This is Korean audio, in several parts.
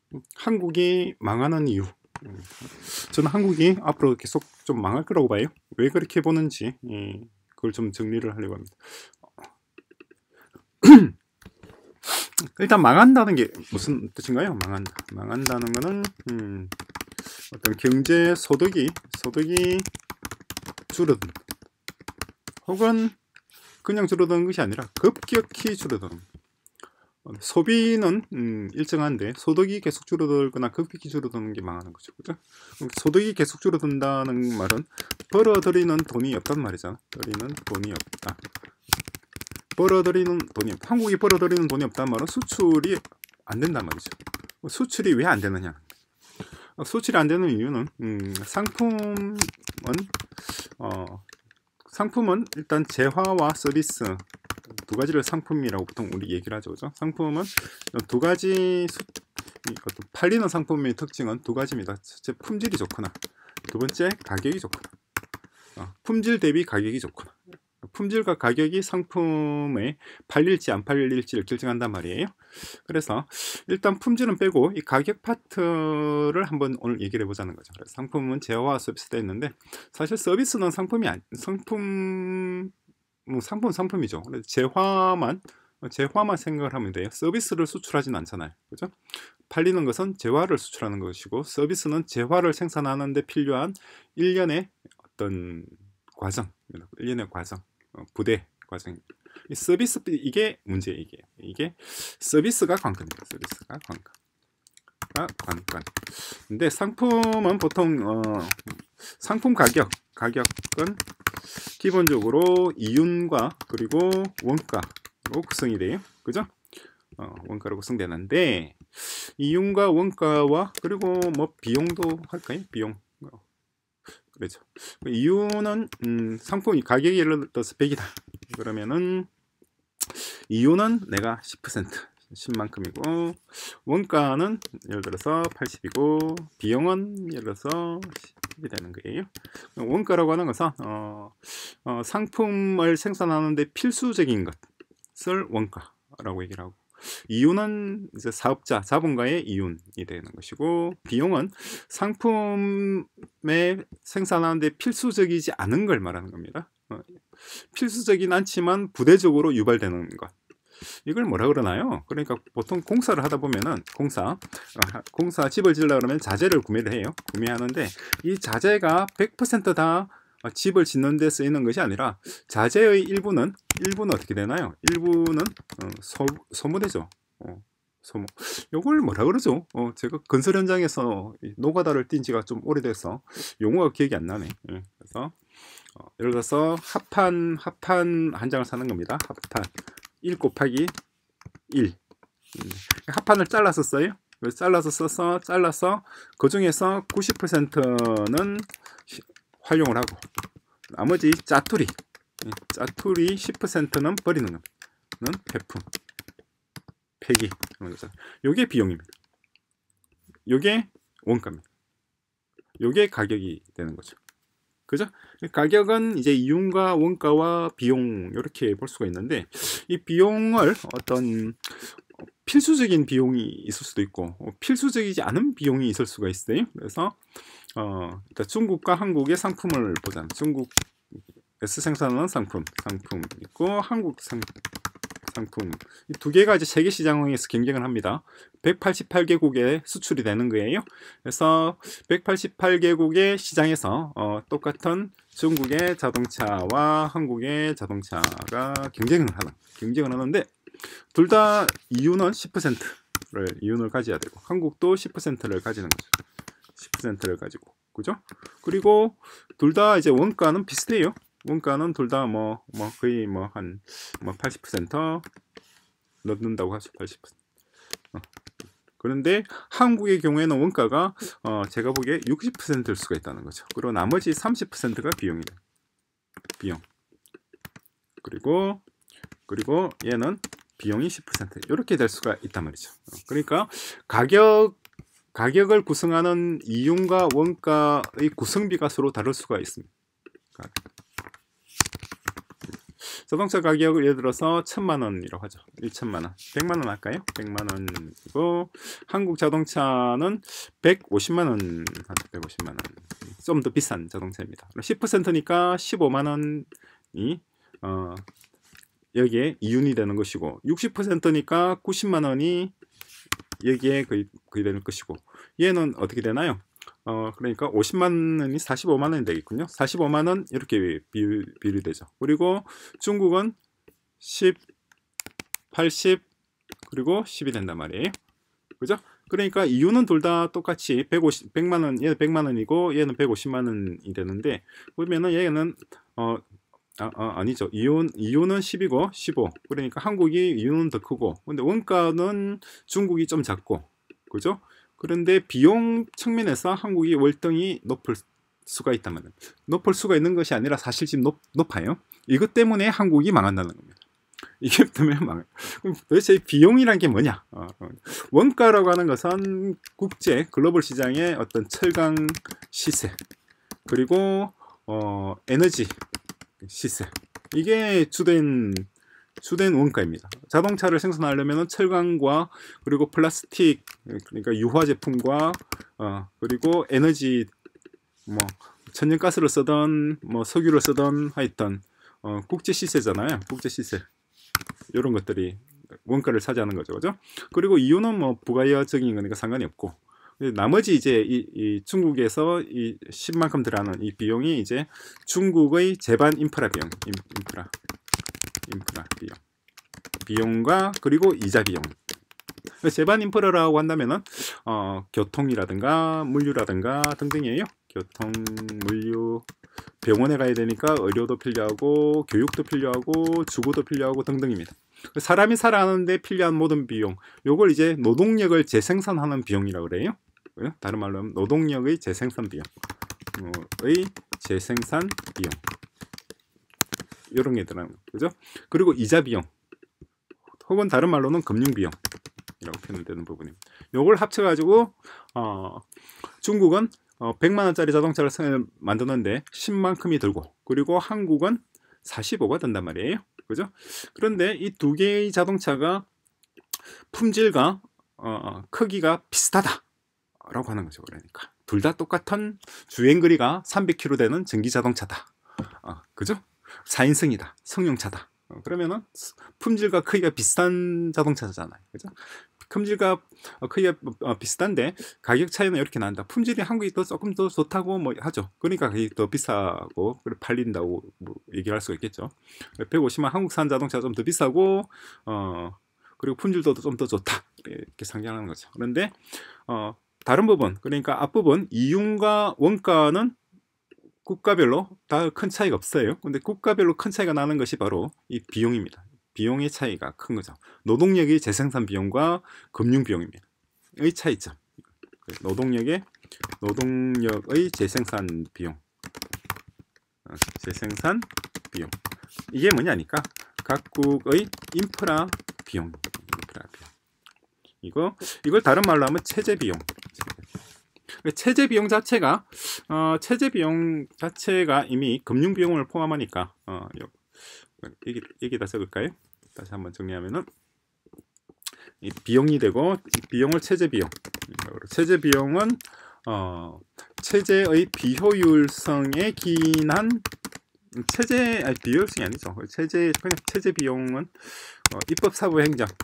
한국이 망하는 이유. 저는 한국이 앞으로 계속 좀 망할 거라고 봐요. 왜 그렇게 보는지 그걸 좀 정리를 하려고 합니다. 일단 망한다는 게 무슨 뜻인가요? 망한다는 거는 어떤 경제 소득이 줄어든, 혹은 그냥 줄어드는 것이 아니라 급격히 줄어드는. 소비는 일정한데 소득이 계속 줄어들거나 급격히 줄어드는 게 망하는 거죠. 그죠? 소득이 계속 줄어든다는 말은 벌어들이는 돈이 없단 말이잖아. 돈이 없다. 한국이 벌어들이는 돈이 없단 말은 수출이 안 된단 말이죠. 수출이 왜 안 되느냐? 수출이 안 되는 이유는 상품은 일단 재화와 서비스 두 가지를 상품이라고 보통 우리 얘기를 하죠. 그죠? 상품은 두 가지, 팔리는 상품의 특징은 두 가지입니다. 첫째, 품질이 좋거나, 두 번째, 가격이 좋거나. 품질 대비 가격이 좋거나. 품질과 가격이 상품에 팔릴지 안 팔릴지를 결정한단 말이에요. 그래서 일단 품질은 빼고 이 가격 파트를 한번 오늘 얘기를 해보자는 거죠. 그래서 상품은 재화와 서비스가 있는데, 사실 서비스는 상품이죠. 그래서 재화만 생각을 하면 돼요. 서비스를 수출하진 않잖아요. 그죠? 팔리는 것은 재화를 수출하는 것이고, 서비스는 재화를 생산하는 데 필요한 일련의 어떤 과정입니다. 일련의 과정, 부대 과정입니다. 이 서비스, 이게 문제예요. 이게 서비스가 관건입니다. 서비스가 관건. 근데 상품은 보통 상품 가격은 기본적으로 이윤과 그리고 원가로 구성이 돼요. 그죠? 원가로 구성되는데, 이윤과 원가와 그리고 뭐 비용도 할까요? 비용. 그렇죠. 이윤은 상품이 가격이 예를 들어서 100이다. 그러면은 이윤은 내가 10만큼이고, 원가는 예를 들어서 80이고, 비용은 예를 들어서 10이 되는 거예요. 원가라고 하는 것은 상품을 생산하는데 필수적인 것을 원가라고 얘기를 하고, 이윤은 이제 사업자, 자본가의 이윤이 되는 것이고, 비용은 상품에 생산하는데 필수적이지 않은 걸 말하는 겁니다. 필수적이진 않지만 부대적으로 유발되는 것. 이걸 뭐라 그러나요? 그러니까 보통 공사를 하다 보면은 공사 집을 지으려고 그러면 자재를 구매를 해요. 구매하는데 이 자재가 100%다 집을 짓는 데 쓰이는 것이 아니라, 자재의 일부는 어떻게 되나요? 일부는 소모되죠. 소모. 요걸 뭐라 그러죠? 제가 건설 현장에서 노가다를 뛴 지가 좀 오래돼서 용어가 기억이 안 나네. 그래서 예를 들어서 합판 한 장을 사는 겁니다. 합판 1 곱하기 1. 합판을 잘라서 써요. 잘라서 그 중에서 90%는 활용을 하고, 나머지 짜투리 10%는 버리는 겁니다. 폐품, 폐기. 요게 비용입니다. 요게 원가입니다. 요게 가격이 되는 거죠. 그죠? 가격은 이제 이윤과 원가와 비용, 이렇게 볼 수가 있는데, 이 비용을 어떤 필수적인 비용이 있을 수도 있고 필수적이지 않은 비용이 있을 수가 있어요. 그래서 일단 중국과 한국의 상품을 보자면, 중국에서 생산하는 상품 있고, 한국 상품, 이 두 개가 이제 세계 시장에서 경쟁을 합니다. 188개국에 수출이 되는 거예요. 그래서 188개국의 시장에서 똑같은 중국의 자동차와 한국의 자동차가 경쟁을 하는데, 둘 다 이윤은 10%를 이윤을 가져야 되고, 한국도 10%를 가지는 거죠. 10%를 가지고, 그죠? 그리고 둘 다 이제 원가는 비슷해요. 원가는 둘 다 거의 한 80% 넣는다고 하죠. 80%. 그런데 한국의 경우에는 원가가 제가 보기에 60%일 수가 있다는 거죠. 그리고 나머지 30%가 비용이다. 비용. 그리고 얘는 비용이 10% 이렇게 될 수가 있단 말이죠. 그러니까 가격을 구성하는 이윤과 원가의 구성비가 서로 다를 수가 있습니다. 자동차 가격을 예를 들어서 1000만원이라고 하죠. 1천만원, 100만원 할까요? 100만원이고 한국 자동차는 150만원, 150만원, 좀 더 비싼 자동차입니다. 10%니까 15만원이 여기에 이윤이 되는 것이고, 60%니까 90만원이 여기에 거의 되는 것이고, 얘는 어떻게 되나요? 그러니까 50만원이 45만원이 되겠군요. 45만원 이렇게 비율이 되죠. 그리고 중국은 10, 80, 그리고 10이 된단 말이에요. 그죠? 그러니까 이유는 둘 다 똑같이 100만원, 얘는 100만원이고 얘는 150만원이 되는데, 보면은 얘는 아니죠. 이윤은 10이고 15. 그러니까 한국이 이윤은 더 크고, 근데 원가는 중국이 좀 작고, 그죠? 그런데 비용 측면에서 한국이 월등히 높을 수가 있다면, 높을 수가 있는 것이 아니라 사실 지금 높아요. 이것 때문에 한국이 망한다는 겁니다. 이게 때문에 망해요. 그럼 도대체 비용이란 게 뭐냐? 원가라고 하는 것은 국제 글로벌 시장의 어떤 철강 시세, 그리고 에너지 시세, 이게 주된 원가입니다. 자동차를 생산하려면 철강과, 그리고 플라스틱, 그러니까 유화 제품과, 그리고 에너지, 뭐 천연가스를 쓰던 뭐 석유를 쓰던 하여튼 국제 시세잖아요. 국제 시세, 이런 것들이 원가를 차지하는 거죠, 그죠? 그리고 이유는 뭐 부가적인 거니까 상관이 없고, 나머지 이제 이 중국에서 이 10만큼 들어가는 이 비용이 이제 중국의 제반 인프라 비용, 인프라 비용과 그리고 이자 비용. 제반 인프라라고 한다면은 교통이라든가 물류라든가 등등이에요. 교통, 물류, 병원에 가야 되니까 의료도 필요하고 교육도 필요하고 주거도 필요하고 등등입니다. 사람이 살아가는데 필요한 모든 비용, 요걸 이제 노동력을 재생산하는 비용이라고 그래요. 다른 말로 하면 노동력의 재생산 비용의 재생산 비용, 이런 게 들어가는 거죠. 그죠? 그리고 이자 비용, 혹은 다른 말로는 금융 비용이라고 표현되는 부분입니다. 요걸 합쳐 가지고 중국은 100만원짜리 자동차를 만드는데 10만큼이 들고, 그리고 한국은 45가 든단 말이에요. 그죠? 그런데 이 두 개의 자동차가 품질과 크기가 비슷하다 라고 하는 거죠. 그러니까 둘 다 똑같은 주행거리가 300km 되는 전기 자동차다. 그죠? 4인승이다. 성용차다. 그러면은 품질과 크기가 비슷한 자동차잖아요. 그죠? 품질과 크기가 비슷한데 가격 차이는 이렇게 난다. 품질이 한국이 조금 더 좋다고 뭐 하죠. 그러니까 가격이 더 비싸고 팔린다고 뭐 얘기를 할 수가 있겠죠. 150만 한국산 자동차가 좀 더 비싸고 그리고 품질도 좀 더 좋다, 이렇게 상징하는 거죠. 그런데 다른 부분, 그러니까 앞부분 이윤과 원가는 국가별로 다 큰 차이가 없어요. 근데 국가별로 큰 차이가 나는 것이 바로 이 비용입니다. 비용의 차이가 큰 거죠. 노동력의 재생산 비용과 금융 비용입니다. 의 차이점. 노동력의 재생산 비용. 재생산 비용. 이게 뭐냐니까 각국의 인프라 비용. 이걸 다른 말로 하면 체제 비용. 체제 비용 자체가 이미 금융 비용을 포함하니까 여기다 써볼까요? 다시 한번 정리하면은 이 비용이 되고, 이 비용을 체제 비용. 체제 비용은 체제의 비효율성에 기인한 비효율성이 아니죠. 그냥 체제 비용은 입법 사법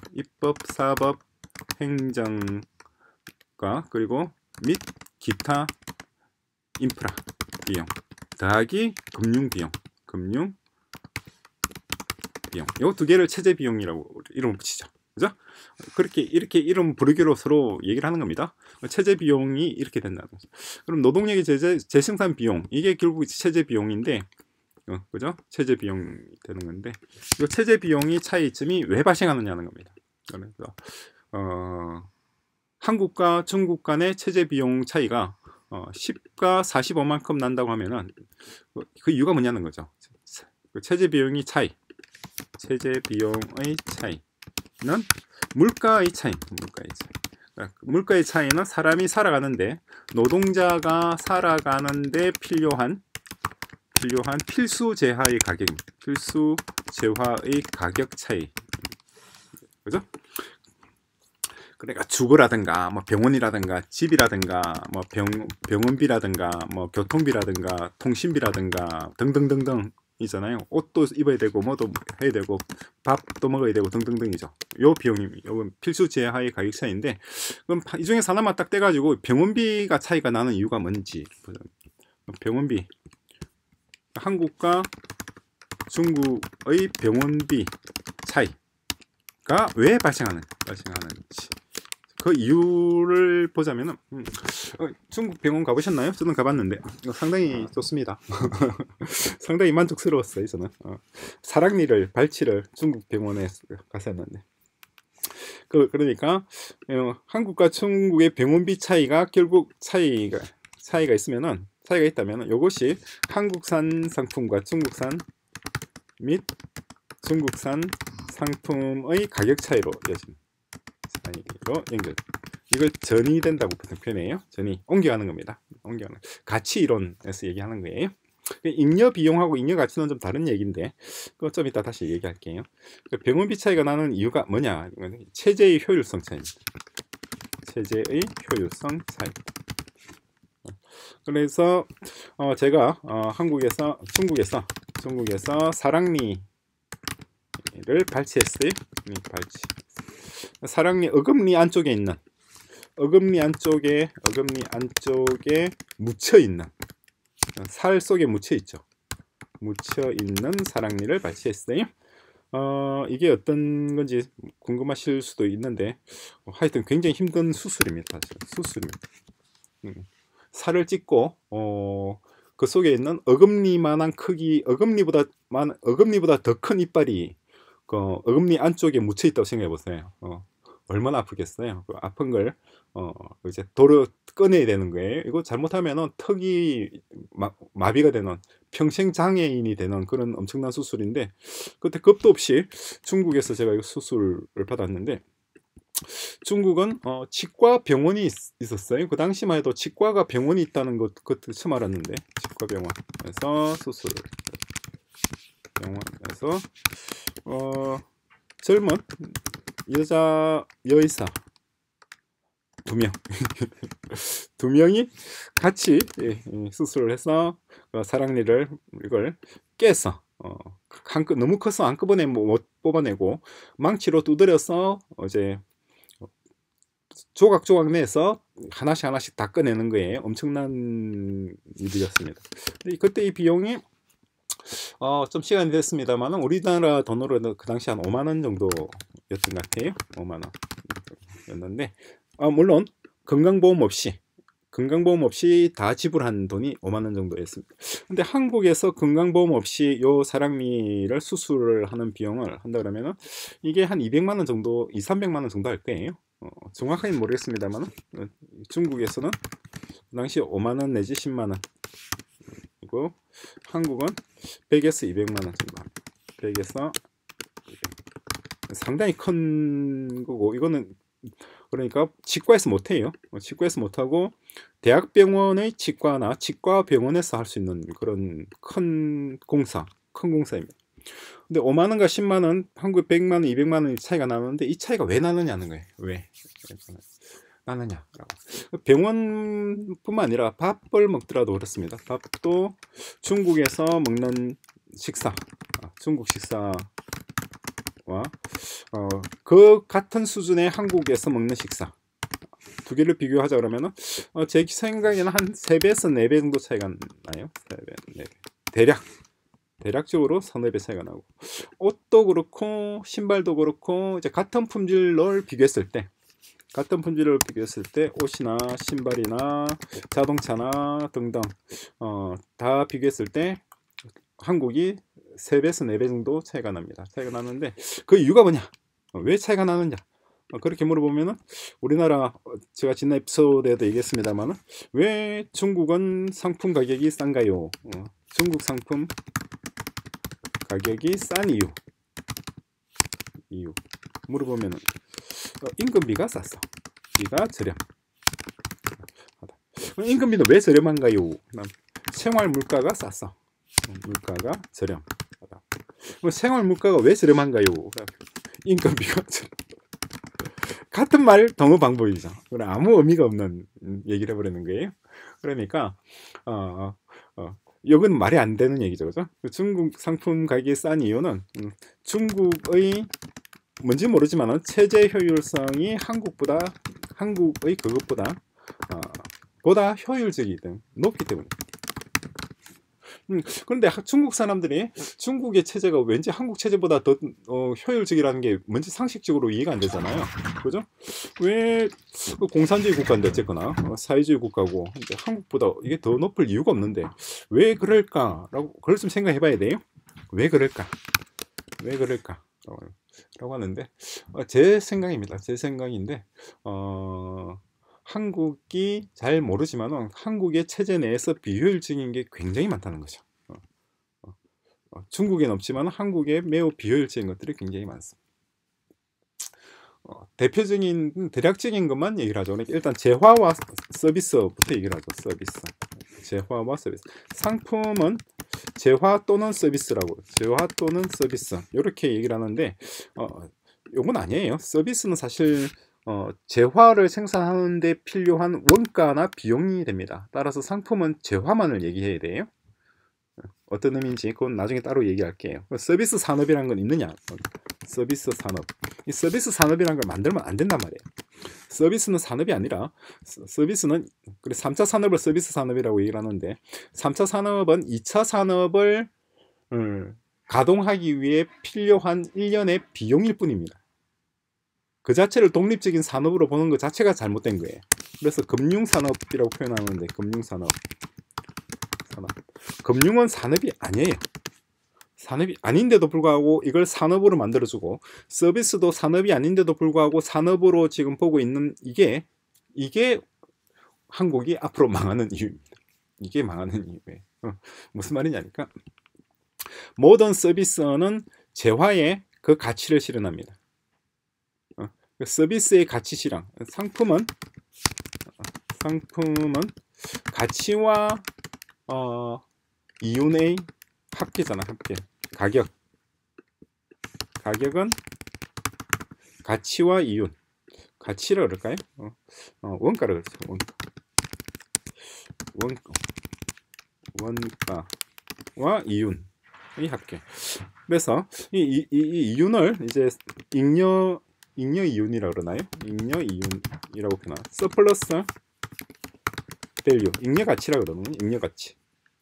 행정과 그리고 및 기타 인프라 비용 더하기 금융 비용. 요 두 개를 체제 비용이라고 이름을 붙이죠. 그죠? 이렇게 이름 부르기로 서로 얘기를 하는 겁니다. 체제 비용이 이렇게 된다는 거죠. 그럼 노동력의 재생산 비용, 이게 결국 체제 비용인데, 그죠? 체제 비용이 되는 건데, 이 체제 비용이 차이점이 왜 발생하느냐는 겁니다. 그래서 한국과 중국 간의 체제 비용 차이가 10과 45만큼 난다고 하면은 그 이유가 뭐냐는 거죠. 체제 비용의 차이. 체제 비용의 차이는 물가의 차이. 물가의 차이는 사람이 살아가는데, 노동자가 살아가는데 필요한 필요한 필수 재화의 가격입니다. 필수 재화의 가격 차이. 그죠? 그러니까 주거라든가 뭐 병원이라든가 집이라든가 뭐 병원비라든가 뭐 교통비라든가 통신비라든가 등등등등 이잖아요. 옷도 입어야 되고 뭐도 해야 되고 밥도 먹어야 되고 등등등이죠. 요 비용이 요건 필수 재화의 가격 차이인데, 그럼 이 중에 하나만 딱 떼가지고 병원비가 차이가 나는 이유가 뭔지 보자. 병원비, 한국과 중국의 병원비 차이가 왜 발생하는지 그 이유를 보자면은 중국 병원 가보셨나요? 저는 가봤는데 상당히 좋습니다. 상당히 만족스러웠어요. 저는 사랑니를 발치를 중국 병원에 가서 했는데, 그러니까 한국과 중국의 병원비 차이가 결국 차이가 있으면은, 차이가 있다면 이것이 한국산 상품과 중국산 및 중국산 상품의 가격 차이로 이어집니다. 사이로 연결. 이걸 전이 된다고 표현해요. 전이 옮겨가는 겁니다. 옮겨가는 가치 이론에서 얘기하는 거예요. 잉여 비용하고 잉여 가치는 좀 다른 얘기인데 그거 좀 이따 다시 얘기할게요. 병원비 차이가 나는 이유가 뭐냐? 체제의 효율성 차이입니다. 체제의 효율성 차이. 그래서 제가 한국에서 중국에서 사랑니를 발치했어요. 발치. 사랑니 어금니 안쪽에 있는 어금니 안쪽에 묻혀 있는 살 속에 묻혀 있죠. 묻혀 있는 사랑니를 발치했어요. 이게 어떤 건지 궁금하실 수도 있는데 하여튼 굉장히 힘든 수술입니다. 수술입니다. 살을 찢고 그 속에 있는 어금니만한 크기, 어금니보다 더 큰 이빨이 그 어금니 안쪽에 묻혀 있다고 생각해 보세요. 얼마나 아프겠어요. 그 아픈 걸 이제 도로 꺼내야 되는 거예요. 이거 잘못하면은 턱이 마비가 되는, 평생 장애인이 되는 그런 엄청난 수술인데, 그때 겁도 없이 중국에서 제가 이 수술을 받았는데, 중국은 치과 병원이 있었어요. 그 당시만 해도 치과가 병원이 있다는 그것도 처음 알았는데, 치과 병원에서 수술, 병원에서 젊은 여의사 2명 두 명이 같이 수술을 해서 사랑니를 이걸 깨서 너무 커서 한꺼번에 못 뽑아내고 망치로 두드려서 이제 조각조각 내서 하나씩 다 꺼내는 거예요. 엄청난 일이었습니다. 그때 이 비용이 좀 시간이 됐습니다만 우리나라 돈으로 그 당시 한 5만원 정도였던 것 같아요. 5만원 였는데 물론 건강보험 없이 다 지불한 돈이 5만원 정도였습니다. 근데 한국에서 건강보험 없이 요 사랑니를 수술을 하는 비용을 한다 그러면은 이게 한 200만원 정도, 200~300만원 정도 할 거예요. 정확하게는 모르겠습니다만 중국에서는 그 당시 5만원 내지 10만원, 그리고 한국은 100에서 200만원 정도, 100에서 200. 상당히 큰 거고, 이거는 그러니까 치과에서 못해요. 치과에서 못하고 대학병원의 치과나 치과병원에서 할 수 있는 그런 큰 공사입니다. 근데 5만원과 10만원, 한국에 100만원, 200만원이 차이가 나는데 이 차이가 왜 나느냐는 거예요. 왜 나느냐라고. 병원뿐만 아니라 밥을 먹더라도 그렇습니다. 밥도 중국에서 먹는 식사, 중국 식사와 그 같은 수준의 한국에서 먹는 식사 두 개를 비교하자 그러면은 제 생각에는 한 3배에서 4배 정도 차이가 나요. 3배, 4배. 대략적으로 3~4배 차이가 나고, 옷도 그렇고 신발도 그렇고 이제 같은 품질을 비교했을 때 옷이나 신발이나 자동차나 등등 다 비교했을 때 한국이 3배에서 4배 정도 차이가 납니다. 차이가 나는데 그 이유가 뭐냐? 왜 차이가 나느냐? 그렇게 물어보면은 우리나라, 제가 지난 에피소드에도 얘기했습니다만은 왜 중국은 상품 가격이 싼가요? 중국 상품 가격이 싼 이유 물어보면은 임금비가 쌌어. 비가 저렴하다. 임금비는 왜 저렴한가요? 생활 물가가 쌌어. 물가가 저렴하다. 생활 물가가 왜 저렴한가요? 인건비가 같은 말 동어 방법이죠. 아무 의미가 없는 얘기를 해버리는 거예요. 그러니까 이건 말이 안 되는 얘기죠, 그죠? 중국 상품 가격이 싼 이유는 중국의 뭔지 모르지만 체제 효율성이 한국의 그것보다 보다 효율적이 높기 때문에. 그런데 중국 사람들이 중국의 체제가 왠지 한국 체제보다 더 효율적이라는 게 뭔지 상식적으로 이해가 안 되잖아요. 그죠? 왜 공산주의 국가인데 어쨌거나 사회주의 국가고 한국보다 이게 더 높을 이유가 없는데 왜 그럴까라고 그걸 좀 생각해 봐야 돼요. 왜 그럴까? 왜 그럴까? 라고 하는데 제 생각입니다. 제 생각인데 한국이 잘 모르지만 한국의 체제 내에서 비효율적인 게 굉장히 많다는 거죠. 중국엔 없지만 한국에 매우 비효율적인 것들이 굉장히 많습니다. 대표적인 대략적인 것만 얘기를 하죠. 일단 재화와 서비스부터 얘기를 하죠. 서비스, 재화와 서비스. 상품은 재화 또는 서비스라고, 재화 또는 서비스 이렇게 얘기를 하는데 이건 아니에요. 서비스는 사실 재화를 생산하는 데 필요한 원가나 비용이 됩니다. 따라서 상품은 재화만을 얘기해야 돼요. 어떤 의미인지 그건 나중에 따로 얘기할게요. 서비스 산업이라는 건 있느냐? 서비스 산업. 이 서비스 산업이라는 걸 만들면 안 된단 말이에요. 서비스는 산업이 아니라 서비스는 3차 산업을 서비스 산업이라고 얘기를 하는데 3차 산업은 2차 산업을 가동하기 위해 필요한 일련의 비용일 뿐입니다. 그 자체를 독립적인 산업으로 보는 것 자체가 잘못된 거예요. 그래서 금융산업이라고 표현하는데 금융산업. 금융은 산업이 아니에요. 산업이 아닌데도 불구하고 이걸 산업으로 만들어주고 서비스도 산업이 아닌데도 불구하고 산업으로 지금 보고 있는 이게 한국이 앞으로 망하는 이유입니다. 이게 망하는 이유예요. 무슨 말이냐니까 모든 서비스는 재화의 그 가치를 실현합니다. 서비스의 가치 실현, 상품은 가치와 이윤의 합계잖아. 합계. 가격은 가치와 이윤. 가치를 그럴까요? 원가를 그렇죠. 원가와 이윤의 합계. 그래서 이 이윤을 이제 잉여 이윤이라고 그러나요? 잉여 이윤이라고 표현하. 서플러스 밸류, 잉여 가치라고 그러는 잉여 가치.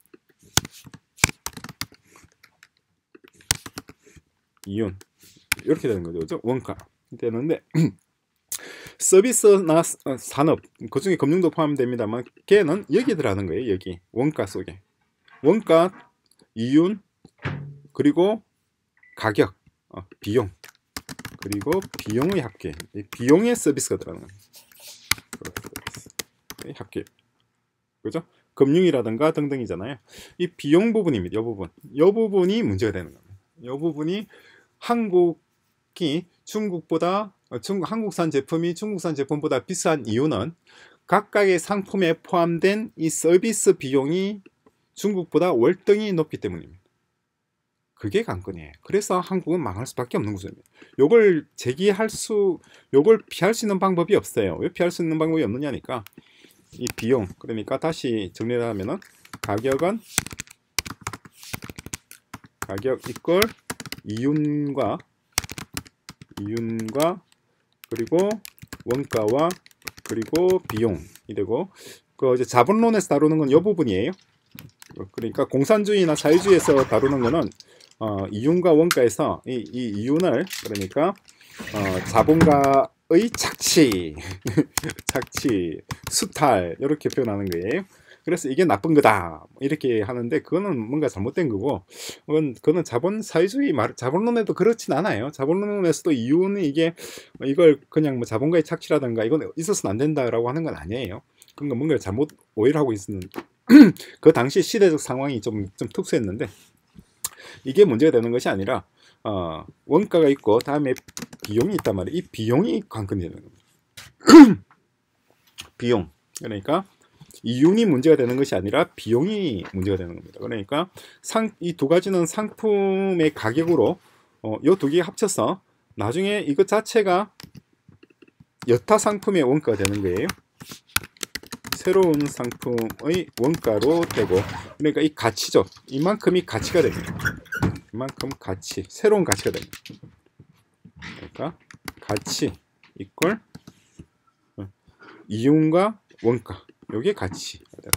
이윤 이렇게 되는 거죠. 그죠? 원가 되는데 서비스나 산업 그중에 금융도 포함됩니다만 걔는 여기 들어가는 거예요. 여기 원가 속에 원가, 이윤, 그리고 가격, 비용, 그리고 비용의 합계, 비용의 서비스가 들어가는 거예요. 합계, 그죠? 금융이라든가 등등이잖아요. 이 비용 부분입니다. 이 부분이 문제가 되는 겁니다. 이 부분이 한국이 한국산 제품이 중국산 제품보다 비싼 이유는 각각의 상품에 포함된 이 서비스 비용이 중국보다 월등히 높기 때문입니다. 그게 관건이에요. 그래서 한국은 망할 수밖에 없는 구조입니다. 요걸 피할 수 있는 방법이 없어요. 왜 피할 수 있는 방법이 없느냐니까 이 비용, 그러니까 다시 정리를 하면은 가격 이꼴 이윤과 그리고 원가와 그리고 비용이 되고 그 이제 자본론에서 다루는 건 이 부분이에요. 그러니까 공산주의나 자유주의에서 다루는 거는 이윤과 원가에서 이 이윤을 그러니까 자본가의 착취, 수탈 이렇게 표현하는 거예요. 그래서 이게 나쁜 거다 이렇게 하는데 그거는 뭔가 잘못된 거고 그거는 자본론에도 그렇진 않아요. 자본론에서도 이윤이 이걸 그냥 뭐 자본가의 착취라든가 이건 있어서는 안 된다라고 하는 건 아니에요. 그러니까 뭔가 잘못 오해를 하고 있는 그 당시 시대적 상황이 좀 특수했는데 이게 문제가 되는 것이 아니라 원가가 있고 다음에 비용이 있단 말이에요. 이 비용이 관건이 되는 겁니다. 비용, 그러니까 이윤이 문제가 되는 것이 아니라 비용이 문제가 되는 겁니다. 그러니까 이 두 가지는 상품의 가격으로 이 두 개 합쳐서 나중에 이것 자체가 여타 상품의 원가가 되는 거예요. 새로운 상품의 원가로 되고, 그러니까 이 가치죠. 이만큼이 가치가 됩니다. 이만큼 가치, 새로운 가치가 됩니다. 그러니까 가치 이꼴 이윤과 원가, 요게 가치.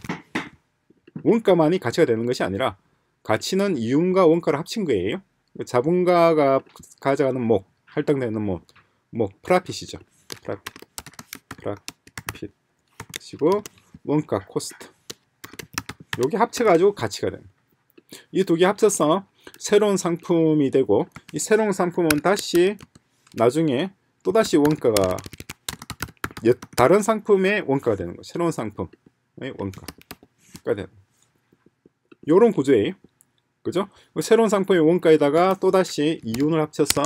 원가만이 가치가 되는 것이 아니라 가치는 이윤과 원가를 합친 거예요. 자본가가 가져가는 목, 할당되는 목 프라핏이죠. 프라핏이고 원가 코스트, 요게 합쳐가지고 가치가 됩니다. 이 두 개 합쳐서 새로운 상품이 되고, 이 새로운 상품은 다시 나중에 또다시 원가가 다른 상품의 원가가 되는 거예요. 새로운 상품의 원가가 되는 요런 구조예요. 그죠? 새로운 상품의 원가에다가 또다시 이윤을 합쳐서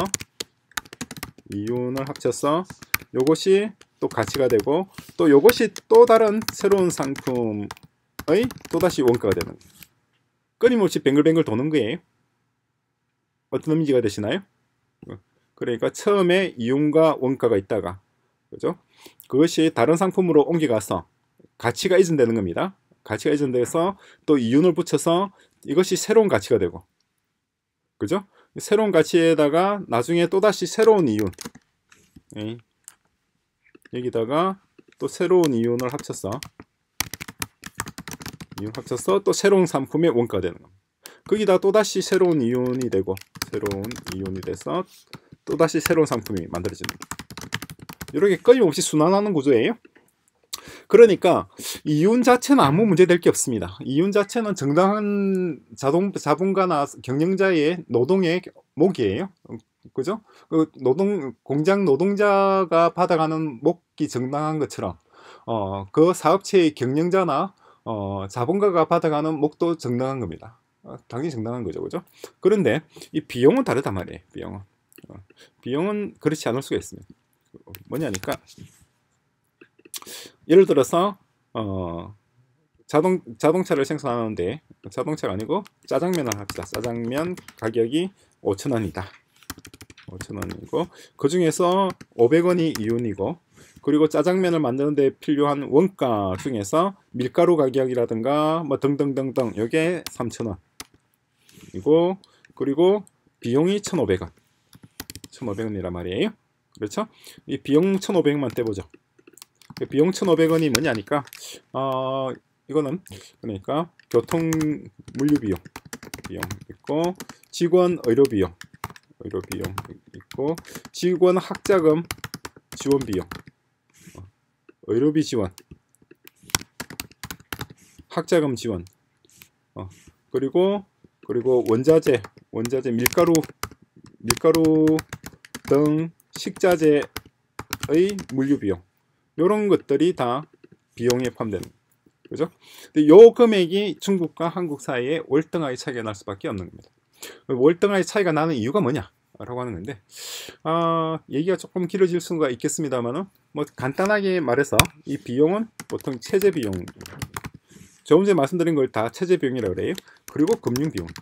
요것이 또 가치가 되고, 또 요것이 또 다른 새로운 상품의 또다시 원가가 되는 거예요. 끊임없이 뱅글뱅글 도는 거예요. 어떤 의미가 되시나요? 그러니까 처음에 이윤과 원가가 있다가, 그죠? 그것이 다른 상품으로 옮겨가서 가치가 이전되는 겁니다. 가치가 이전돼서 또 이윤을 붙여서 이것이 새로운 가치가 되고, 그죠? 새로운 가치에다가 나중에 또다시 새로운 이윤, 여기다가 또 새로운 이윤을 합쳐서 또 새로운 상품의 원가가 되는 겁니다. 거기다 또다시 새로운 이윤이 되고, 새로운 이윤이 돼서 또다시 새로운 상품이 만들어집니다. 이렇게 끊임없이 순환하는 구조예요. 그러니까 이윤 자체는 아무 문제 될 게 없습니다. 이윤 자체는 정당한 자본가나 경영자의 노동의 목이에요. 그죠? 공장 노동자가 받아가는 목이 정당한 것처럼 그 사업체의 경영자나 자본가가 받아가는 목도 정당한 겁니다. 당연히 정당한 거죠. 그죠? 그런데 이 비용은 다르단 말이에요. 비용은 그렇지 않을 수가 있습니다. 뭐냐니까, 예를 들어서 자동차를 생산하는데, 자동차가 아니고 짜장면을 합시다. 짜장면 가격이 5,000원이다. 5,000원이고 그 중에서 500원이 이윤이고, 그리고 짜장면을 만드는 데 필요한 원가 중에서 밀가루 가격이라든가 뭐 등등등등, 요게 3,000원이고, 그리고 비용이 1,500원. 1,500원이란 말이에요. 그렇죠? 이 비용 1,500만 떼보죠. 비용 1,500원이 뭐냐니까, 이거는 그러니까 교통 물류 비용 있고, 직원 의료 비용 있고, 직원 학자금 지원 비용, 의료비 지원, 학자금 지원, 그리고 원자재 밀가루 등 식자재의 물류 비용, 이런 것들이 다 비용에 포함되는, 그죠? 근데 요 금액이 중국과 한국 사이에 월등하게 차이가 날 수밖에 없는 겁니다. 월등하게 차이가 나는 이유가 뭐냐라고 하는 건데, 얘기가 조금 길어질 수가 있겠습니다만은, 뭐 간단하게 말해서 이 비용은 보통 체제 비용, 조금 전에 말씀드린 걸 다 체제 비용이라고 그래요. 그리고 금융 비용.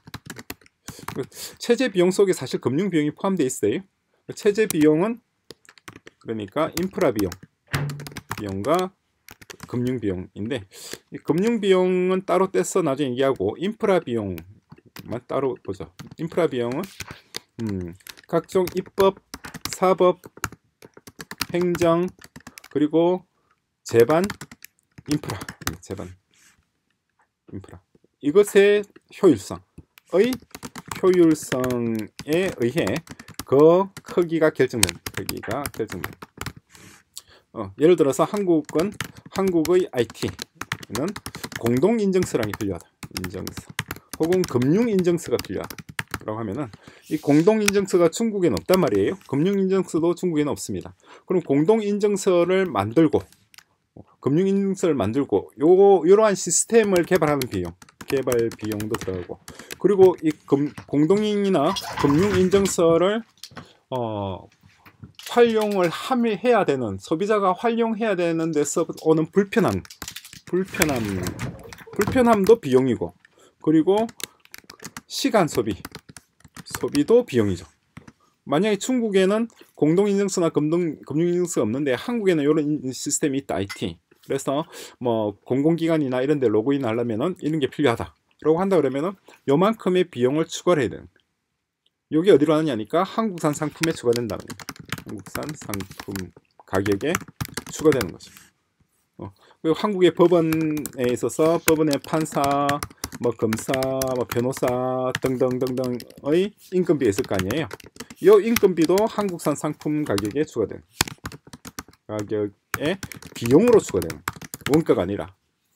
체제 비용 속에 사실 금융 비용이 포함되어 있어요. 체제 비용은 그러니까 인프라 비용과 금융 비용인데, 이 금융 비용은 따로 떼서 나중에 얘기하고, 인프라 비용만 따로 보죠. 인프라 비용은 각종 입법, 사법, 행정, 그리고 재반, 인프라, 이것의 효율성에 의해 그 크기가 결정됩니다. 예를 들어서 한국의 IT는 공동 인증서라는 게 필요하다. 인증서 혹은 금융 인증서가 필요하다라고 하면은, 이 공동 인증서가 중국에는 없단 말이에요. 금융 인증서도 중국에는 없습니다. 그럼 공동 인증서를 만들고, 금융 인증서를 만들고, 이러한 시스템을 개발 비용도 들어가고, 그리고 이 공동인이나 금융 인증서를 활용을 해야 되는, 소비자가 활용해야 되는 데서 오는 불편함, 불편함도 비용이고, 그리고 시간 소비도 비용이죠. 만약에 중국에는 공동인증서나 금융인증서가 없는데 한국에는 이런 시스템이 있다, IT. 그래서 뭐 공공기관이나 이런 데 로그인 하려면은 이런 게 필요하다라고 한다 그러면은 요만큼의 비용을 추가를 해야 되는. 여기 어디로 하느냐니까 한국산 상품에 추가된다는 거예요. 한국산 상품 가격에 추가되는 거죠. 그리고 한국의 법원에 있어서 법원의 판사, 뭐 검사, 뭐 변호사 등등등등의 인건비가 있을 거 아니에요. 이 인건비도 한국산 상품 가격에 추가되는, 가격에 비용으로 추가되는, 원가가 아니라.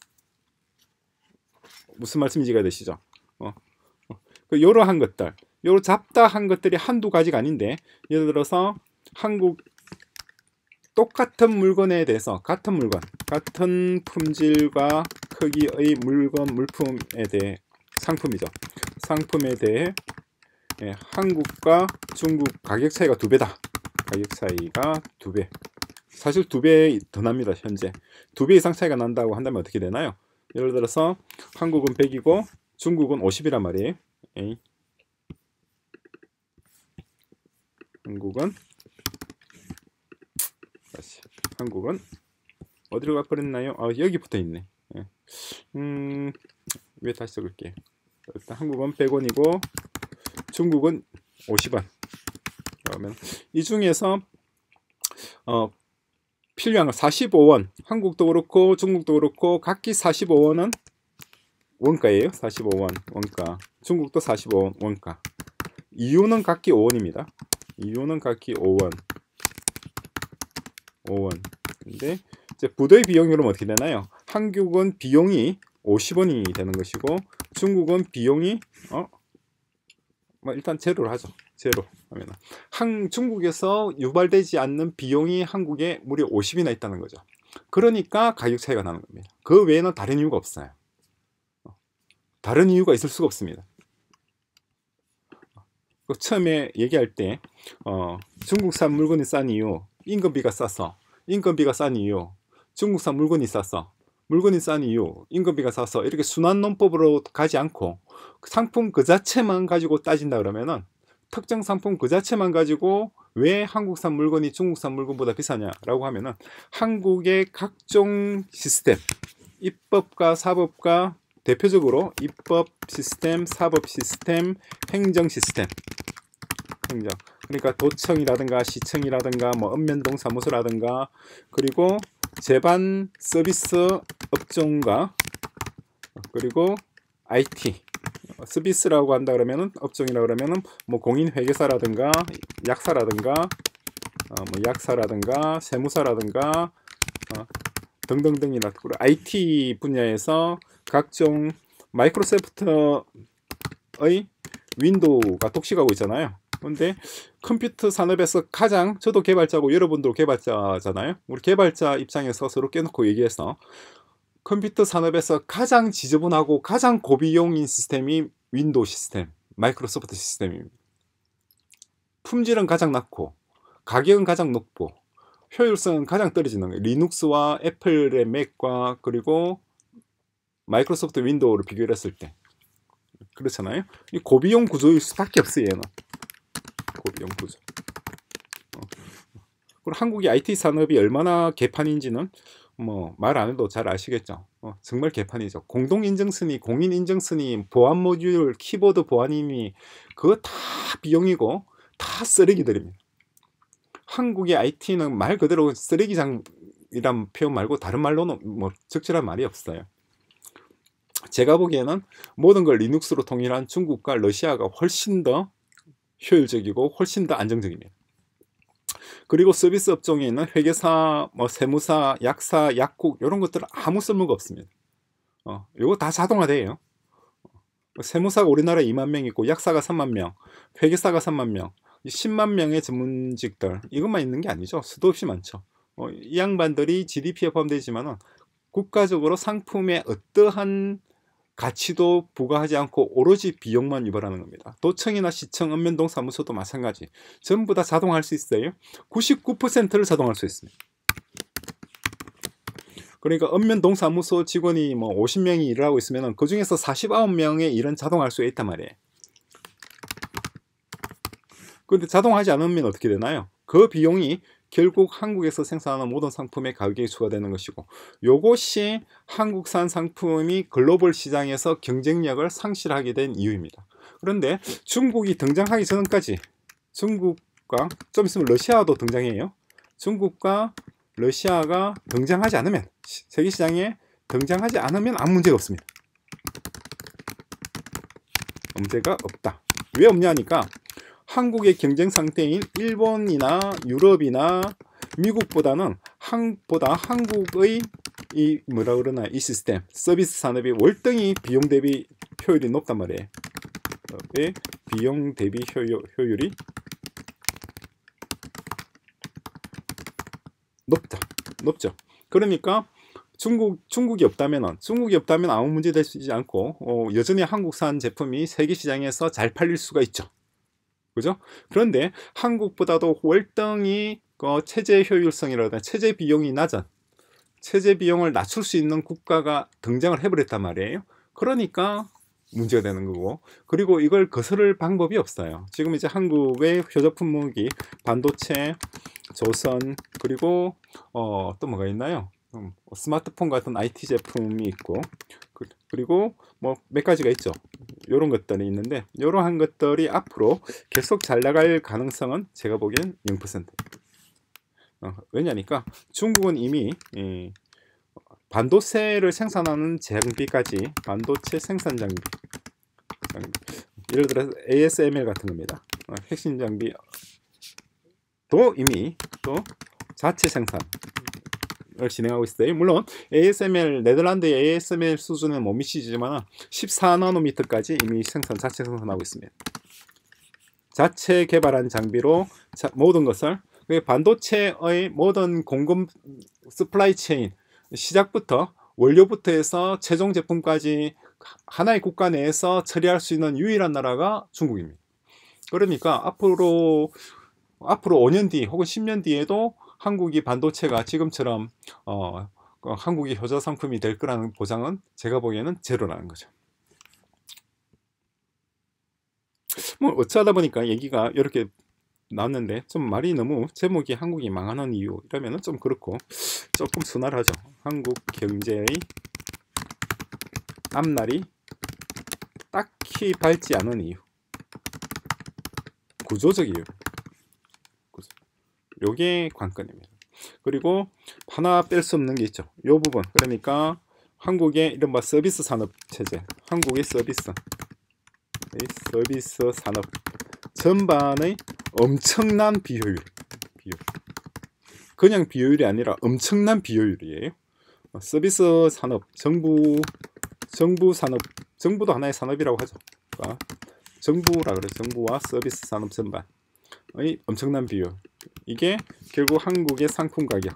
무슨 말씀인지 이해되시죠? 이러한 것들, 요 잡다한 것들이 한두 가지가 아닌데, 예를 들어서 한국 똑같은 물건에 대해서 같은 물건, 같은 품질과 크기의 물품에 대해, 상품이죠. 상품에 대해 한국과 중국 가격 차이가 2배다. 가격 차이가 2배. 사실 2배 더 납니다. 현재 2배 이상 차이가 난다고 한다면 어떻게 되나요? 예를 들어서 한국은 100이고 중국은 50이란 말이에요. 한국은 어디로 가버렸나요? 여기 붙어 있네. 왜 다시 적을게. 일단 한국은 100원이고 중국은 50원. 그러면 이 중에서 필요한 건 45원. 한국도 그렇고 중국도 그렇고 각기 45원은 원가예요. 45원 원가. 중국도 45원 원가. 이유는 각기 5원입니다. 이유는 각기 5원. 근데 이제 부도의 비용으로는 어떻게 되나요? 한국은 비용이 50원이 되는 것이고 중국은 비용이 일단 제로로 하죠. 제로 하면은 중국에서 유발되지 않는 비용이 한국에 무려 50이나 있다는 거죠. 그러니까 가격 차이가 나는 겁니다. 그 외에는 다른 이유가 없어요. 다른 이유가 있을 수가 없습니다. 처음에 얘기할 때 중국산 물건이 싼 이유, 인건비가 싸서. 인건비가 싼 이유, 중국산 물건이 싸서. 물건이 싼 이유, 인건비가 싸서. 이렇게 순환논법으로 가지 않고 상품 그 자체만 가지고 따진다 그러면은, 특정 상품 그 자체만 가지고 왜 한국산 물건이 중국산 물건보다 비싸냐라고 하면은 한국의 각종 시스템, 입법과 사법과, 대표적으로 입법 시스템, 사법 시스템, 행정 시스템. 그러니까 도청이라든가 시청이라든가 뭐 읍면동 사무소라든가, 그리고 제반 서비스 업종과, 그리고 IT 서비스라고 한다 그러면은, 업종이라 그러면은 뭐 공인회계사라든가 약사라든가 세무사라든가 등등등이나, 그리고 IT 분야에서 각종 마이크로소프트의 윈도우가 독식하고 있잖아요. 근데 컴퓨터 산업에서 가장, 저도 개발자고 여러분도 개발자잖아요. 우리 개발자 입장에서 서로 껴놓고 얘기해서 컴퓨터 산업에서 가장 지저분하고 가장 고비용인 시스템이 윈도우 시스템, 마이크로소프트 시스템입니다. 품질은 가장 낮고 가격은 가장 높고 효율성은 가장 떨어지는 거예요. 리눅스와 애플의 맥과 그리고 마이크로소프트 윈도우를 비교했을 때 그렇잖아요. 이 고비용 구조일 수밖에 없어요. 얘는 고비용 구조. 그리고 한국의 IT 산업이 얼마나 개판인지는 뭐 말 안 해도 잘 아시겠죠. 정말 개판이죠. 공동인증스니, 공인인증스니, 보안 모듈, 키보드 보안이니, 그거 다 비용이고 다 쓰레기들입니다. 한국의 IT는 말 그대로 쓰레기장이란 표현 말고 다른 말로는 뭐 적절한 말이 없어요. 제가 보기에는 모든 걸 리눅스로 통일한 중국과 러시아가 훨씬 더 효율적이고 훨씬 더 안정적입니다. 그리고 서비스 업종에 있는 회계사, 뭐 세무사, 약사, 약국 이런 것들은 아무 쓸모가 없습니다. 이거 다 자동화돼요. 세무사가 우리나라에 2만 명 있고 약사가 3만 명, 회계사가 3만 명, 10만 명의 전문직들, 이것만 있는 게 아니죠. 수도 없이 많죠. 이 양반들이 GDP에 포함되지만은 국가적으로 상품에 어떠한 가치도 부과하지 않고 오로지 비용만 유발하는 겁니다. 도청이나 시청, 읍면동 사무소도 마찬가지. 전부 다 자동화할 수 있어요. 99%를 자동화할 수 있습니다. 그러니까 읍면동사무소 직원이 뭐 50명이 일을 하고 있으면 그 중에서 49명의 일은 자동화할 수 있단 말이에요. 그런데 자동화하지 않으면 어떻게 되나요? 그 비용이 결국 한국에서 생산하는 모든 상품의 가격에 추가되는 것이고, 요것이 한국산 상품이 글로벌 시장에서 경쟁력을 상실하게 된 이유입니다. 그런데 중국이 등장하기 전까지, 중국과 좀 있으면 러시아도 등장해요. 중국과 러시아가 등장하지 않으면, 세계 시장에 등장하지 않으면 아무 문제가 없습니다. 문제가 없다. 왜 없냐니까, 한국의 경쟁 상태인 일본이나 유럽이나 미국보다는 한국의 이 뭐라 그러나 이 시스템 서비스 산업이 월등히 비용 대비 효율이 높단 말이에요. 비용 대비 효율이 높죠. 그러니까 중국이 없다면 아무 문제 되지 않고 여전히 한국산 제품이 세계 시장에서 잘 팔릴 수가 있죠. 그죠? 그런데 한국보다도 월등히 체제 효율성이라든가 체제 비용이 낮은, 체제 비용을 낮출 수 있는 국가가 등장을 해버렸단 말이에요. 그러니까 문제가 되는 거고, 그리고 이걸 거스를 방법이 없어요. 지금 이제 한국의 효자품 무기, 반도체, 조선, 그리고 또 뭐가 있나요? 스마트폰 같은 IT 제품이 있고, 그리고 뭐 몇 가지가 있죠. 이런 것들이 있는데, 이러한 것들이 앞으로 계속 잘 나갈 가능성은 제가 보기엔 0%. 왜냐니까 중국은 이미 반도체를 생산하는 장비까지, 반도체 생산 장비, 예를 들어서 ASML 같은 겁니다. 핵심 장비도 이미 또 자체 생산을 진행하고 있어요. 물론 ASML, 네덜란드의 ASML 수준은 못 미치지만 14나노미터까지 이미 자체 생산하고 있습니다. 자체 개발한 장비로 모든 것을, 반도체의 모든 공급 서플라이 체인, 시작부터 원료부터 해서 최종 제품까지 하나의 국가 내에서 처리할 수 있는 유일한 나라가 중국입니다. 그러니까 앞으로 5년 뒤 혹은 10년 뒤에도 한국이 반도체가 지금처럼 한국이 효자 상품이 될 거라는 보장은 제가 보기에는 제로라는 거죠. 뭐 어쩌다 보니까 얘기가 이렇게 나왔는데, 좀 말이 너무 제목이 한국이 망하는 이유 이러면은 좀 그렇고 조금 순화하죠. 한국 경제의 앞날이 딱히 밝지 않은 이유, 구조적 이유, 요게 관건입니다. 그리고 하나 뺄 수 없는 게 있죠. 요 부분, 그러니까 한국의 이른바 서비스 산업 체제, 한국의 서비스 산업 전반의 엄청난 비효율, 그냥 비효율이 아니라 엄청난 비효율이에요. 서비스 산업, 정부 산업, 정부도 하나의 산업이라고 하죠. 그러니까 정부라 그래, 정부와 서비스 산업 전반의 엄청난 비효율, 이게 결국 한국의 상품 가격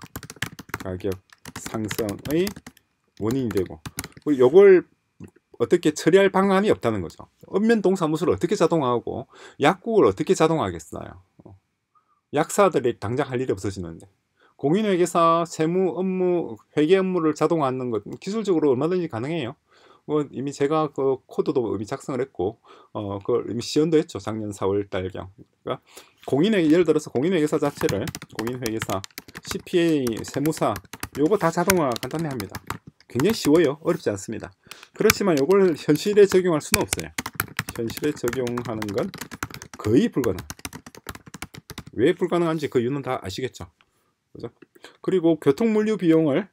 상승의 원인이 되고, 그리고 이걸 어떻게 처리할 방안이 없다는 거죠. 읍면동사무소를 어떻게 자동화하고 약국을 어떻게 자동화하겠어요. 약사들이 당장 할 일이 없어지는데, 공인회계사 세무 업무, 회계 업무를 자동화하는 것 기술적으로 얼마든지 가능해요. 이미 제가 그 코드도 이미 작성을 했고, 그걸 이미 시연도 했죠. 작년 4월 달경. 그러니까 예를 들어서 공인회계사 자체를, 공인회계사, CPA, 세무사, 요거 다 자동화 간단히 합니다. 굉장히 쉬워요. 어렵지 않습니다. 그렇지만 이걸 현실에 적용할 수는 없어요. 현실에 적용하는 건 거의 불가능. 왜 불가능한지 그 이유는 다 아시겠죠. 그죠? 그리고 교통물류 비용을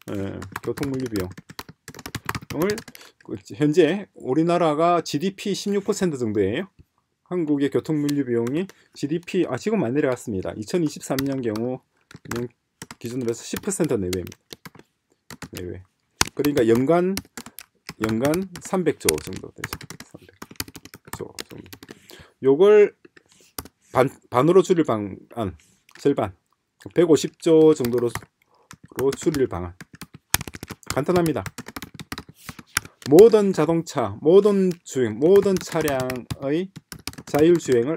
현재 우리나라가 GDP 16% 정도예요. 한국의 교통물류 비용이 GDP 지금 많이 내려갔습니다. 2023년 경우 기준으로 해서 10% 내외입니다. 내외. 그러니까 연간 300조 정도 되죠. 300조 정도. 요걸 반으로 줄일 방안, 절반 150조 정도로 줄일 방안. 간단합니다. 모든 자동차, 모든 주행, 모든 차량의 자율주행을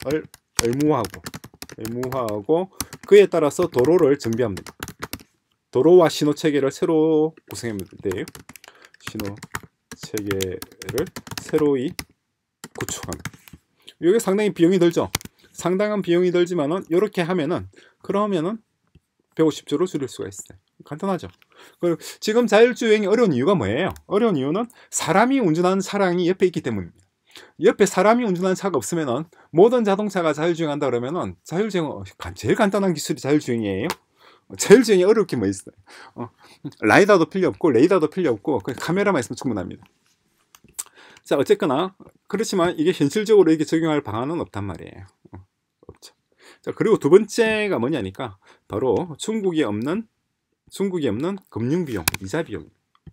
의무화하고 그에 따라서 도로를 정비합니다. 도로와 신호 체계를 새로 구성하면 돼요. 신호 체계를 새로이 구축하면. 이게 상당히 비용이 들죠. 상당한 비용이 들지만은 이렇게 하면은 그러면은 150조로 줄일 수가 있어요. 간단하죠. 그리고 지금 자율주행이 어려운 이유가 뭐예요? 어려운 이유는 사람이 운전하는 차량이 옆에 있기 때문입니다. 옆에 사람이 운전하는 차가 없으면은 모든 자동차가 자율주행한다 그러면은 자율주행은 제일 간단한 기술이 자율주행이에요. 자율주행이 어려울 게 뭐 있어요? 라이다도 필요 없고 레이더도 필요 없고 그냥 카메라만 있으면 충분합니다. 자, 어쨌거나 그렇지만 이게 현실적으로 이게 적용할 방안은 없단 말이에요. 없죠. 자, 그리고 두 번째가 뭐냐니까 바로 중국이 없는 금융비용, 이자비용.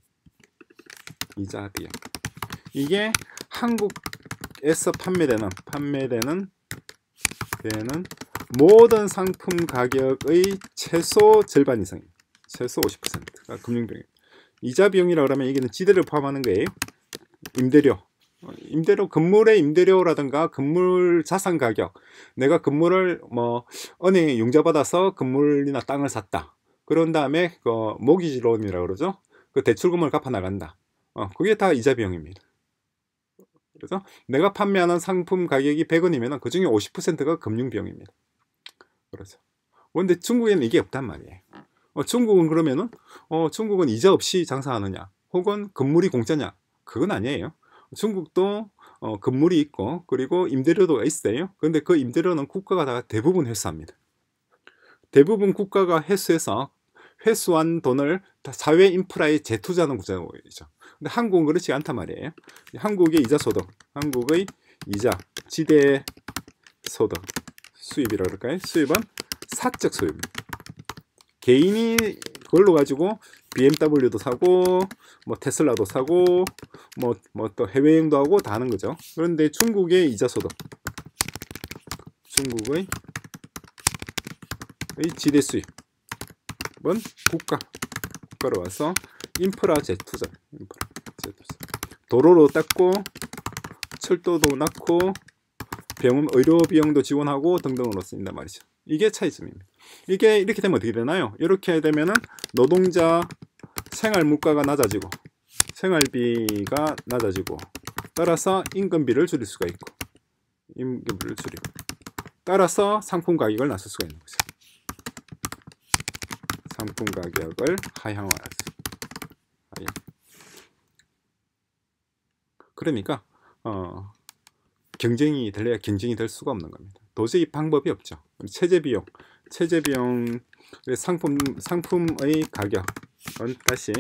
이게 한국에서 판매되는 모든 상품 가격의 최소 절반 이상입니다. 최소 50%가 금융비용입니다. 이자 비용이라고 하면 여기는 지대를 포함하는 거예요. 임대료, 건물의 임대료라든가 건물 자산 가격. 내가 건물을 은행에 융자받아서 건물이나 땅을 샀다. 그런 다음에 그 모기지론이라고 그러죠. 그 대출금을 갚아 나간다. 그게 다 이자 비용입니다. 그래서 내가 판매하는 상품 가격이 100원이면 그 중에 50%가 금융비용입니다. 그렇죠. 그런데 중국에는 이게 없단 말이에요. 중국은 그러면은 중국은 이자 없이 장사하느냐 혹은 건물이 공짜냐, 그건 아니에요. 중국도 건물이 있고 그리고 임대료도 있어요. 그런데 그 임대료는 국가가 다 대부분 회수합니다. 대부분 국가가 회수한 돈을 다 사회 인프라에 재투자하는 구조죠. 근데 한국은 그렇지 않단 말이에요. 한국의 이자 소득, 한국의 이자 지대 소득 수입이라고 그럴까요? 수입은 사적 소유입니다. 개인이 그걸로 가지고 BMW도 사고 테슬라도 사고 또 해외여행도 하고 다 하는 거죠. 그런데 중국의 이자 소득, 중국의 지대 수입은 국가로 와서 인프라 재투자. 도로로 닦고 철도도 낳고 의료 비용도 지원하고 등등으로 쓰인단 말이죠. 이게 차이점입니다. 이게 이렇게 되면 어떻게 되나요? 이렇게 되면은 노동자 생활 물가가 낮아지고 생활비가 낮아지고 따라서 임금비를 줄일 수가 있고 임금비를 줄이고 따라서 상품 가격을 낮출 수가 있는 거죠. 상품 가격을 하향화하죠. 그러니까 경쟁이 될래야 경쟁이 될 수가 없는 겁니다. 도저히 방법이 없죠. 체제비용 상품의 가격은 다시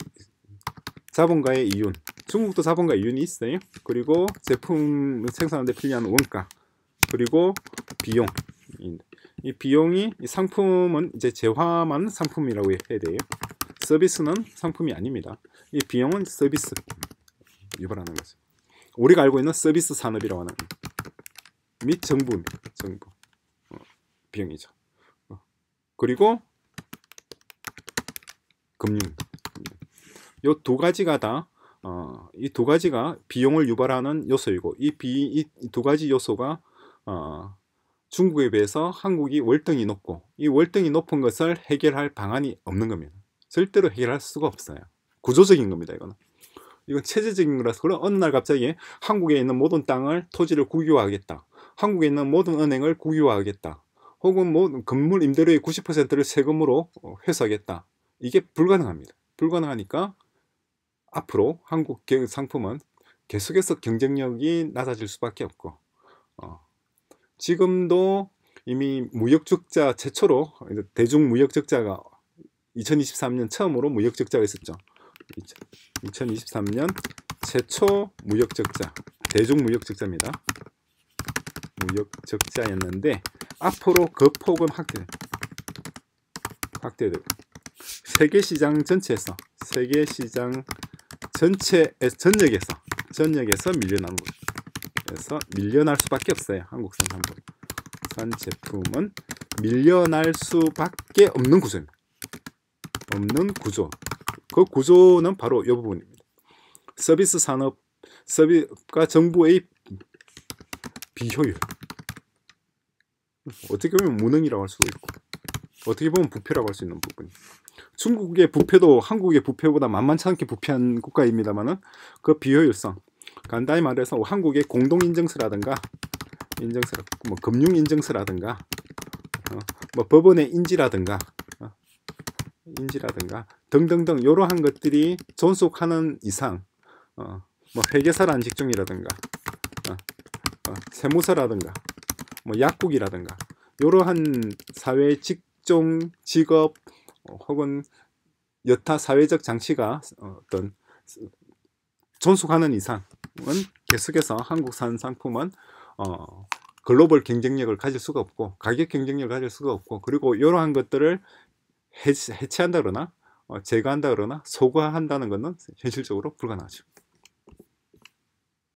자본가의 이윤, 중국도 자본가 이윤이 있어요. 그리고 제품 생산하는 데 필요한 원가, 그리고 비용. 이 비용이 이 상품은 이제 재화만 상품이라고 해야 돼요. 서비스는 상품이 아닙니다. 이 비용은 서비스 유발하는 거죠. 우리가 알고 있는 서비스 산업이라고 하는 및 정부 비용이죠. 그리고 금융. 이 두 가지가 다 이 두 가지가 비용을 유발하는 요소이고 이 두 가지 요소가 중국에 비해서 한국이 월등히 높고 이 월등히 높은 것을 해결할 방안이 없는 겁니다. 절대로 해결할 수가 없어요. 구조적인 겁니다. 이건 체제적인 거라서. 그럼 어느 날 갑자기 한국에 있는 모든 땅을 토지를 국유화하겠다. 한국에 있는 모든 은행을 국유화하겠다. 혹은 건물 임대료의 90%를 세금으로 회수하겠다. 이게 불가능합니다. 불가능하니까 앞으로 한국 상품은 계속해서 경쟁력이 낮아질 수밖에 없고 지금도 이미 무역적자 최초로 대중무역적자가 2023년 처음으로 무역적자가 있었죠. 2023년 최초 무역적자, 대중무역적자입니다. 무역적자였는데 앞으로 그 폭은 확대되고 세계시장 전역에서 밀려나는 거죠. 그래서 밀려날 수밖에 없어요. 한국산 제품은 밀려날 수밖에 없는 구조입니다. 없는 구조. 그 구조는 바로 이 부분입니다. 서비스 산업과 정부의 비효율. 어떻게 보면 무능이라고 할 수도 있고 어떻게 보면 부패라고 할 수 있는 부분이. 중국의 부패도 한국의 부패보다 만만치 않게 부패한 국가입니다만은 그 비효율성, 간단히 말해서 한국의 공동인증서라든가 뭐 금융인증서라든가 뭐 법원의 인지라든가 등등등 이러한 것들이 존속하는 이상 뭐 회계사라는 직종이라든가 세무서라든가 뭐 약국이라든가 이러한 사회 직종, 직업 혹은 여타 사회적 장치가 어떤 존속하는 이상은 계속해서 한국산 상품은 글로벌 경쟁력을 가질 수가 없고 가격 경쟁력을 가질 수가 없고, 그리고 이러한 것들을 해체한다 그러나 제거한다 그러나 소과한다는 것은 현실적으로 불가능하죠.